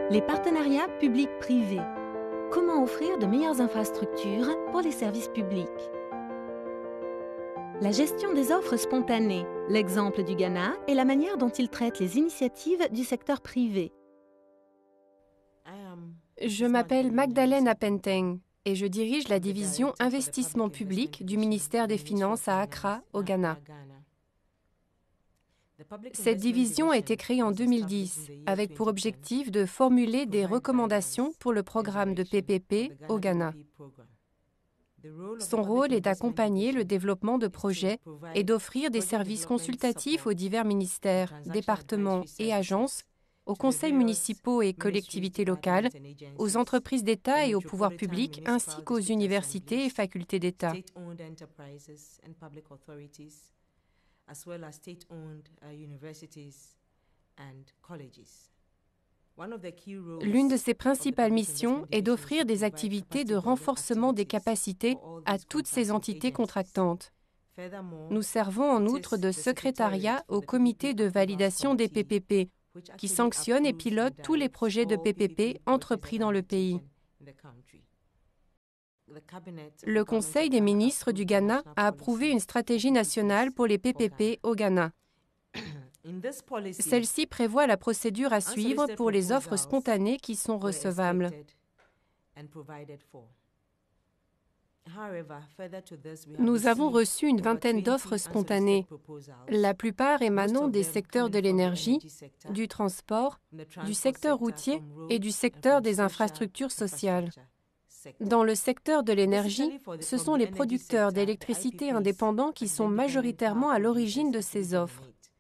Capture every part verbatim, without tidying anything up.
Les partenariats publics-privés. Comment offrir de meilleures infrastructures pour les services publics? La gestion des offres spontanées, l'exemple du Ghana et la manière dont il traite les initiatives du secteur privé. Je m'appelle Magdalene Apenteng et je dirige la division investissement public du ministère des Finances à Accra, au Ghana. Cette division a été créée en deux mille dix avec pour objectif de formuler des recommandations pour le programme de P P P au Ghana. Son rôle est d'accompagner le développement de projets et d'offrir des services consultatifs aux divers ministères, départements et agences, aux conseils municipaux et collectivités locales, aux entreprises d'État et aux pouvoirs publics, ainsi qu'aux universités et facultés d'État. as well as state-owned uh, universities and colleges. L'une de ses principales missions est d'offrir des activités de renforcement des capacités à toutes ces entités contractantes. Nous servons en outre de secrétariat au comité de validation des P P P, qui sanctionne et pilote tous les projets de P P P entrepris dans le pays. Le Conseil des ministres du Ghana a approuvé une stratégie nationale pour les P P P au Ghana. Celle-ci prévoit la procédure à suivre pour les offres spontanées qui sont recevables. Nous avons reçu une vingtaine d'offres spontanées, la plupart émanant des secteurs de l'énergie, du transport, du secteur routier et du secteur des infrastructures sociales. Dans le secteur de l'énergie, ce sont les producteurs d'électricité indépendants qui sont majoritairement à l'origine de ces offres.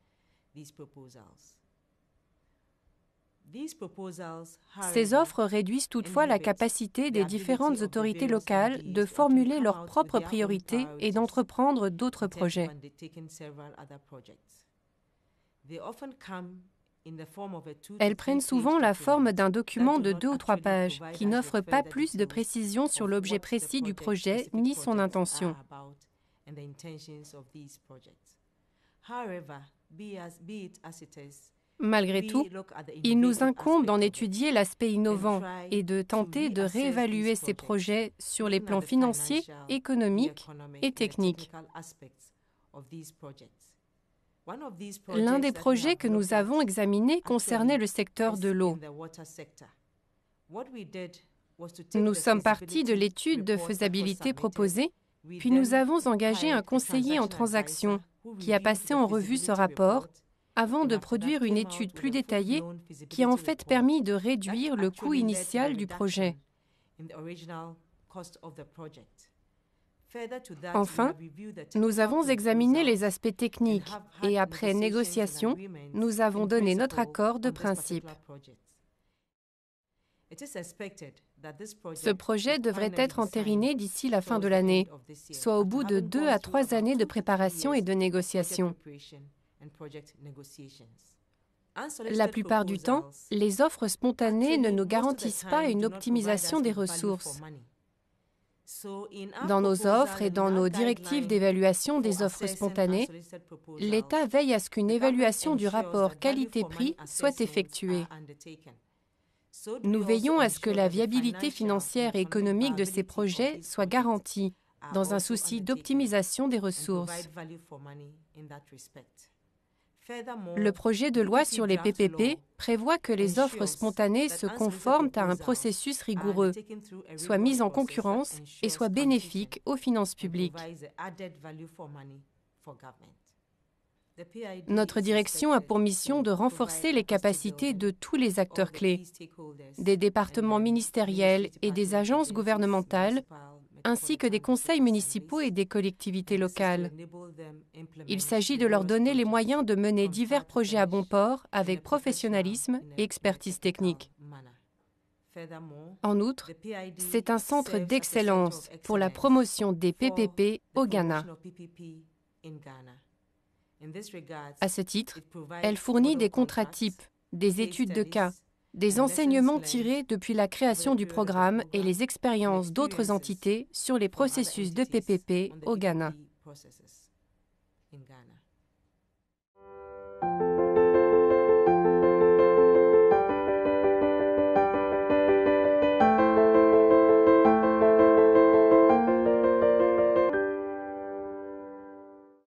Ces offres réduisent toutefois la capacité des différentes autorités locales de formuler leurs propres priorités et d'entreprendre d'autres projets. Elles prennent souvent la forme d'un document de deux ou trois pages qui n'offre pas plus de précisions sur l'objet précis du projet ni son intention. Malgré tout, il nous incombe d'en étudier l'aspect innovant et de tenter de réévaluer ces projets sur les plans financiers, économiques et techniques. L'un des projets que nous avons examinés concernait le secteur de l'eau. Nous sommes partis de l'étude de faisabilité proposée, puis nous avons engagé un conseiller en transaction qui a passé en revue ce rapport avant de produire une étude plus détaillée qui a en fait permis de réduire le coût initial du projet. Enfin, nous avons examiné les aspects techniques et après négociation, nous avons donné notre accord de principe. Ce projet devrait être entériné d'ici la fin de l'année, soit au bout de deux à trois années de préparation et de négociation. La plupart du temps, les offres spontanées ne nous garantissent pas une optimisation des ressources. Dans nos offres et dans nos directives d'évaluation des offres spontanées, l'État veille à ce qu'une évaluation du rapport qualité-prix soit effectuée. Nous veillons à ce que la viabilité financière et économique de ces projets soit garantie, dans un souci d'optimisation des ressources. Le projet de loi sur les P P P prévoit que les offres spontanées se conforment à un processus rigoureux, soient mises en concurrence et soient bénéfiques aux finances publiques. Notre direction a pour mission de renforcer les capacités de tous les acteurs clés, des départements ministériels et des agences gouvernementales, ainsi que des conseils municipaux et des collectivités locales. Il s'agit de leur donner les moyens de mener divers projets à bon port avec professionnalisme et expertise technique. En outre, c'est un centre d'excellence pour la promotion des P P P au Ghana. À ce titre, elle fournit des contrats types, des études de cas, des enseignements tirés depuis la création du programme et les expériences d'autres entités sur les processus de P P P au Ghana.